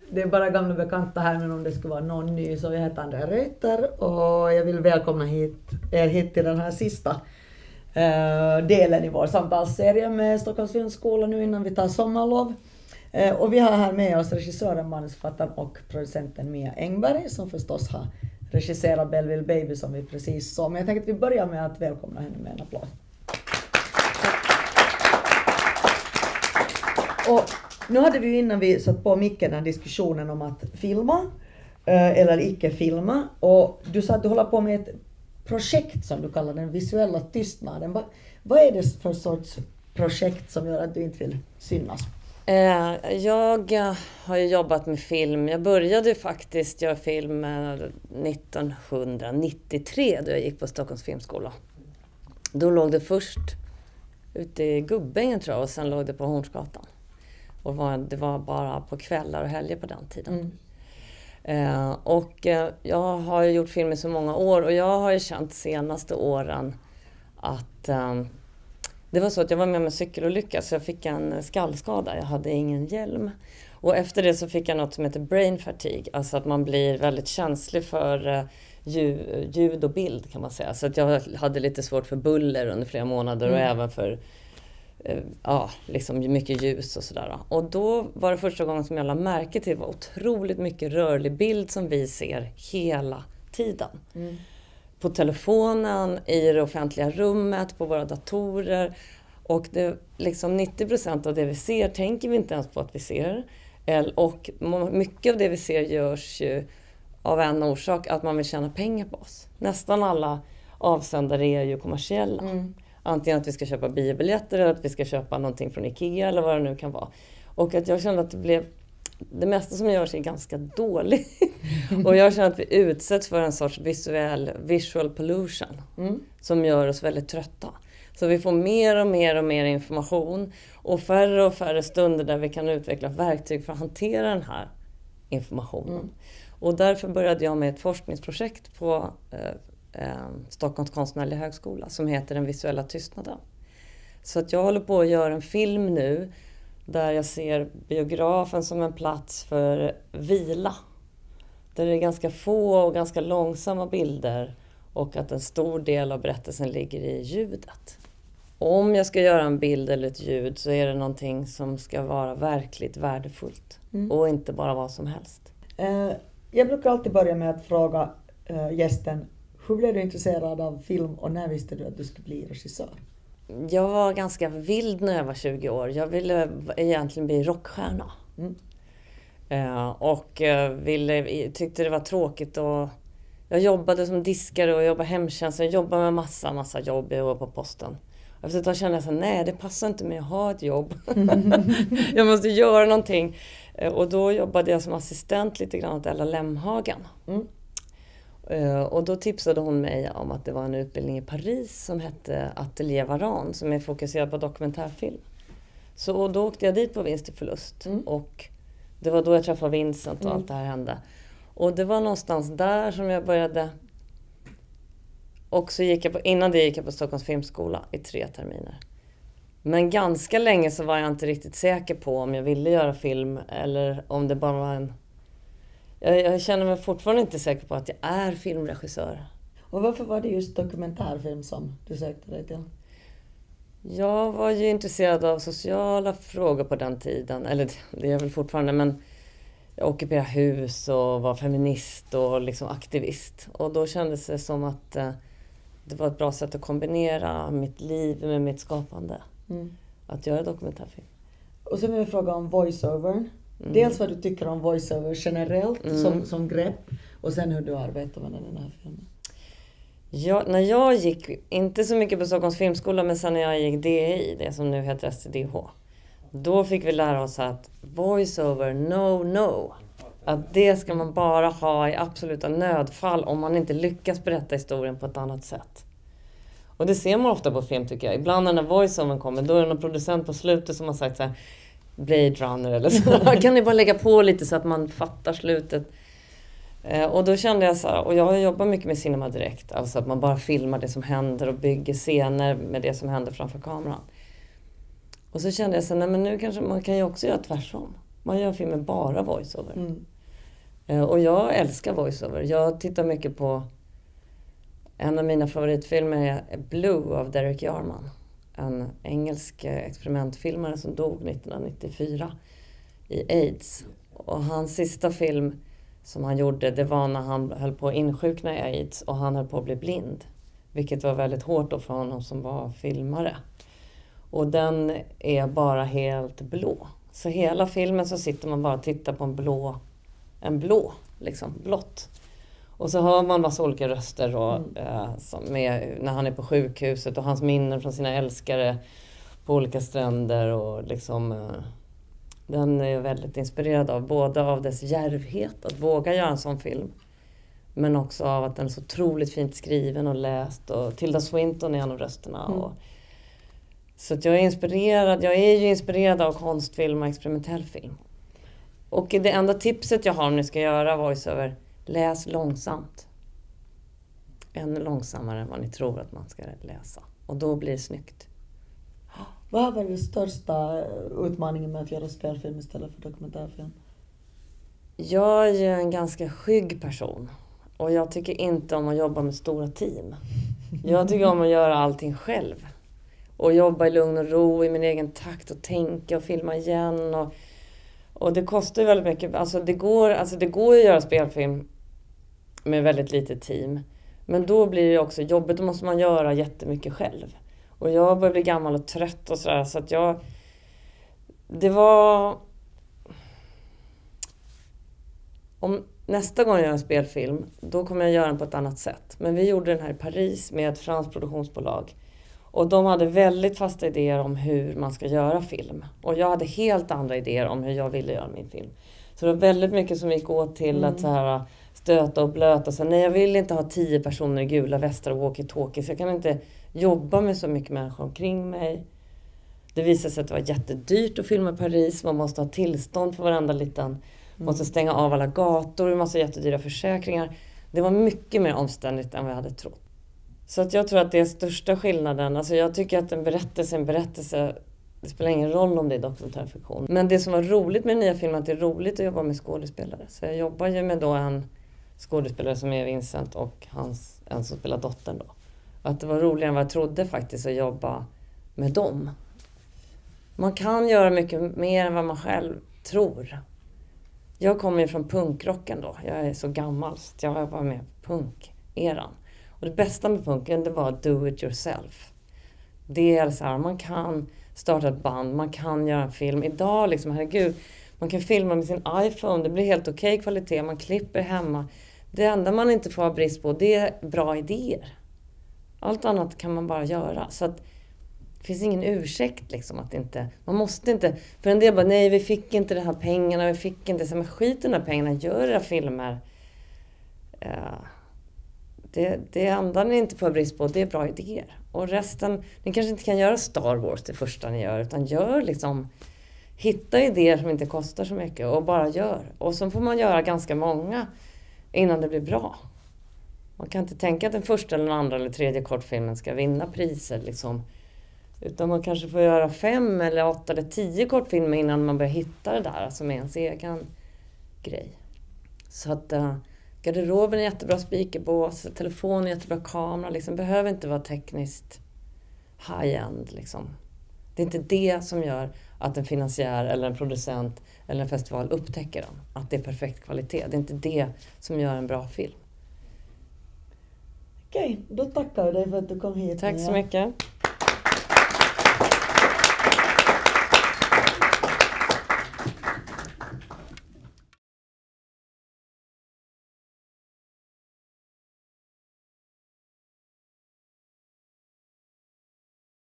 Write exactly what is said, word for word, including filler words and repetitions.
det är bara gamla bekanta här, men om det skulle vara någon ny så jag heter Andrea Reuter och jag vill välkomna hit, er hit till den här sista uh, delen i vår samtalsserie med Stockholms filmskola nu innan vi tar sommarlov. Uh, och vi har här med oss regissören, manusförfattaren och producenten Mia Engberg som förstås har regisserat Belleville Baby som vi precis såg. Men jag tänker att vi börjar med att välkomna henne med en applåd. Och nu hade vi innan vi satt på micken den diskussionen om att filma eh, eller icke filma. Och du sa att du håller på med ett projekt som du kallar den visuella tystnaden. Va, vad är det för sorts projekt som gör att du inte vill synas? Eh, jag har ju jobbat med film. Jag började faktiskt göra film nittonhundranittiotre då jag gick på Stockholms filmskola. Då låg det först ute i Gubbängen tror jag och sen låg det på Hornsgatan. Och var, det var bara på kvällar och helger på den tiden. Mm. Eh, och eh, jag har ju gjort film i så många år och jag har ju känt senaste åren att eh, det var så att jag var med om en cykelolycka så jag fick en skallskada. Jag hade ingen hjälm. Och efter det så fick jag något som heter brain fatigue. Alltså att man blir väldigt känslig för eh, ljud, ljud och bild kan man säga. Så att jag hade lite svårt för buller under flera månader mm. och även för ja, liksom mycket ljus och sådär. Och då var det första gången som jag lade märke till var otroligt mycket rörlig bild som vi ser hela tiden. Mm. På telefonen, i det offentliga rummet, på våra datorer. Och det, liksom nittio procent av det vi ser tänker vi inte ens på att vi ser. Och mycket av det vi ser görs ju av en orsak att man vill tjäna pengar på oss. Nästan alla avsändare är ju kommersiella. Mm. Antingen att vi ska köpa biobiljetter eller att vi ska köpa någonting från Ikea eller vad det nu kan vara. Och att jag kände att det blev... Det mesta som görs är ganska dåligt. Och jag känner att vi utsätts för en sorts visuell, visual pollution. Mm. Som gör oss väldigt trötta. Så vi får mer och mer och mer information. Och färre och färre stunder där vi kan utveckla verktyg för att hantera den här informationen. Mm. Och därför började jag med ett forskningsprojekt på... Eh, Stockholms konstnärliga högskola som heter Den visuella tystnaden. Så att jag håller på att göra en film nu där jag ser biografen som en plats för vila. Där det är ganska få och ganska långsamma bilder och att en stor del av berättelsen ligger i ljudet. Om jag ska göra en bild eller ett ljud så är det någonting som ska vara verkligt värdefullt mm. och inte bara vad som helst. Uh, jag brukar alltid börja med att fråga uh, gästen: hur blev du intresserad av film och när visste du att du skulle bli regissör? Jag var ganska vild när jag var tjugo år. Jag ville egentligen bli rockstjärna. Mm. Uh, och uh, ville, tyckte det var tråkigt. Och jag jobbade som diskare och jobbade hemtjänst. Jag jobbade med massa, massa jobb. Jag var på posten. Och efter ett tag kände jag så här, nej det passar inte mig att ha ett jobb. Jag måste göra någonting. Uh, och då jobbade jag som assistent lite grann åt Ella Lemhagen. Mm. Uh, och då tipsade hon mig om att det var en utbildning i Paris som hette Atelier Varan som är fokuserad på dokumentärfilm. Så då åkte jag dit på vinst och förlust mm. och det var då jag träffade Vincent och mm. allt det här hände. Och det var någonstans där som jag började. Och så gick jag på, innan det gick jag på Stockholms filmskola i tre terminer. Men ganska länge så var jag inte riktigt säker på om jag ville göra film eller om det bara var en... Jag, jag känner mig fortfarande inte säker på att jag är filmregissör. Och varför var det just dokumentärfilm som du sökte dig till? Jag var ju intresserad av sociala frågor på den tiden. Eller det är jag väl fortfarande, men jag ockuperade hus och var feminist och liksom aktivist. Och då kändes det som att eh, det var ett bra sätt att kombinera mitt liv med mitt skapande. Mm. Att göra dokumentärfilm. Och så vill jag fråga om voiceover. Mm. Dels vad du tycker om voiceover generellt mm. som, som grepp. Och sen hur du arbetar med den här filmen. Ja, när jag gick, inte så mycket på Stockholms filmskola, men sen när jag gick D I, det som nu heter S T D H. Då fick vi lära oss att voiceover, no, no. Att det ska man bara ha i absoluta nödfall om man inte lyckas berätta historien på ett annat sätt. Och det ser man ofta på film tycker jag. Ibland när voiceovern kommer, då är det någon producent på slutet som har sagt så här, Blade Runner eller så. Kan ni bara lägga på lite så att man fattar slutet. Eh, och då kände jag så här, och jag har jobbat mycket med cinema direkt. Alltså att man bara filmar det som händer och bygger scener med det som händer framför kameran. Och så kände jag så här, nej men nu kanske man kan ju också göra tvärtom. Man gör filmen bara voiceover. Mm. Eh, och jag älskar voiceover. Jag tittar mycket på... En av mina favoritfilmer är Blue av Derek Jarman. En engelsk experimentfilmare som dog nittonhundranittiofyra i AIDS. Och hans sista film som han gjorde, det var när han höll på att insjukna i AIDS och han höll på att bli blind. Vilket var väldigt hårt då för honom som var filmare. Och den är bara helt blå. Så hela filmen så sitter man bara och tittar på en blå, en blå, liksom blått. Och så hör man massa olika röster och, mm. eh, som med, när han är på sjukhuset och hans minnen från sina älskare på olika stränder. Och liksom, eh, den är väldigt inspirerad av både av dess djärvhet att våga göra en sån film. Men också av att den är så otroligt fint skriven och läst. Och Tilda Swinton är en av rösterna. Mm. Och, så att jag är inspirerad. Jag är ju inspirerad av konstfilm och experimentell film. Och det enda tipset jag har om ni ska göra voiceover, läs långsamt. Ännu långsammare än vad ni tror att man ska läsa. Och då blir det snyggt. Vad har varit den största utmaningen med att göra spelfilm istället för dokumentärfilm? Jag är ju en ganska skygg person. Och jag tycker inte om att jobba med stora team. Jag tycker om att göra allting själv. Och jobba i lugn och ro i min egen takt och tänka och filma igen. Och, och det kostar ju väldigt mycket. Alltså det går, alltså det går att göra spelfilm med väldigt lite team. Men då blir det också jobbigt. Då måste man göra jättemycket själv. Och jag börjar bli gammal och trött och sådär. Så att jag... Det var... Om nästa gång jag gör en spelfilm, då kommer jag göra den på ett annat sätt. Men vi gjorde den här i Paris med ett franskt produktionsbolag. Och de hade väldigt fasta idéer om hur man ska göra film. Och jag hade helt andra idéer om hur jag ville göra min film. Så det var väldigt mycket som gick åt till mm. att så här, stöta och blöta. Så nej, jag vill inte ha tio personer i gula västar och walkie-talkies. Jag kan inte jobba med så mycket människor omkring mig. Det visade sig att det var jättedyrt att filma i Paris. Man måste ha tillstånd för varenda liten. Man måste stänga av alla gator. Det måste ha jättedyra försäkringar. Det var mycket mer omständigt än vad jag hade trott. Så att jag tror att det är största skillnaden. Alltså jag tycker att en berättelse, en berättelse, det spelar ingen roll om det är dokumentärfiktion. Men det som var roligt med den nya filmen är att det är roligt att jobba med skådespelare. Så jag jobbar ju med då en skådespelare som är Vincent och hans, en som spelar dottern då. Och att det var roligare än vad jag trodde faktiskt att jobba med dem. Man kan göra mycket mer än vad man själv tror. Jag kommer ju från punkrocken då. Jag är så gammal så jag var med punk-eran. Och det bästa med punken, det var do it yourself. Det är så här, man kan starta ett band, man kan göra en film. Idag liksom, herregud, man kan filma med sin iPhone, det blir helt okej okay kvalitet, man klipper hemma. Det enda man inte får ha brist på, det är bra idéer. Allt annat kan man bara göra. Så att det finns ingen ursäkt liksom att inte, man måste inte, för en del bara, nej vi fick inte de här pengarna, vi fick inte, så men skit i de här pengarna, gör era filmer. Uh, Det, det enda ni inte får brist på, det är bra idéer. Och resten, ni kanske inte kan göra Star Wars det första ni gör. Utan gör liksom, hitta idéer som inte kostar så mycket och bara gör. Och så får man göra ganska många innan det blir bra. Man kan inte tänka att den första eller den andra eller tredje kortfilmen ska vinna priser liksom. Utan man kanske får göra fem eller åtta eller tio kortfilmer innan man börjar hitta det där som är ens egen grej. Så att... Garderoben är jättebra speakerbås, telefonen är jättebra kamera. Liksom, behöver inte vara tekniskt high-end. Liksom. Det är inte det som gör att en finansiär eller en producent eller en festival upptäcker dem. Att det är perfekt kvalitet. Det är inte det som gör en bra film. Okej, då tackar jag dig för att du kom hit. Tack så mycket.